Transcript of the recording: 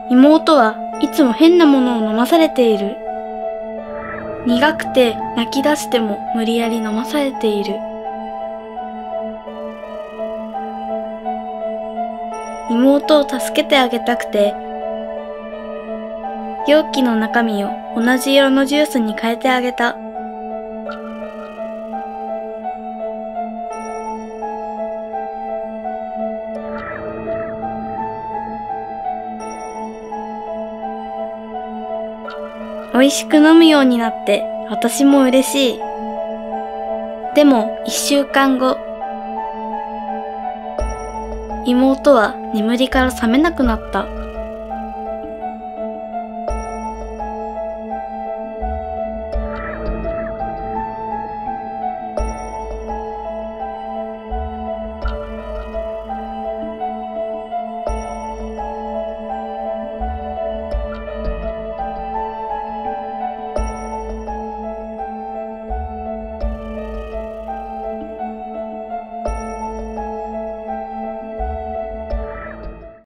妹はいつも変なものを飲まされている。苦くて泣き出しても無理やり飲まされている。妹を助けてあげたくて、容器の中身を同じ色のジュースに変えてあげた。美味しく飲むようになって私も嬉しい。でも1週間後、妹は眠りから覚めなくなった。